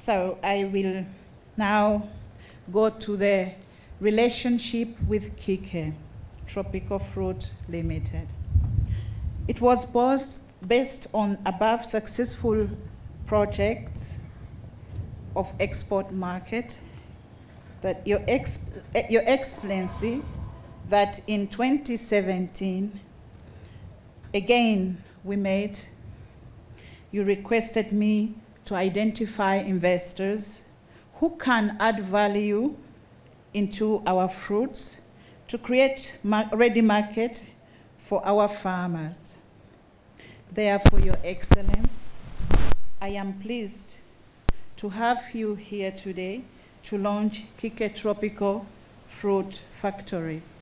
So I will now go to the relationship with Kike Tropical Fruit Limited. It was based on above successful projects of export market that Your Excellency, that in 2017, again you requested me to identify investors who can add value into our fruits to create ready market for our farmers. Therefore, Your Excellency, I am pleased to have you here today to launch Kike Tropical Fruit Factory.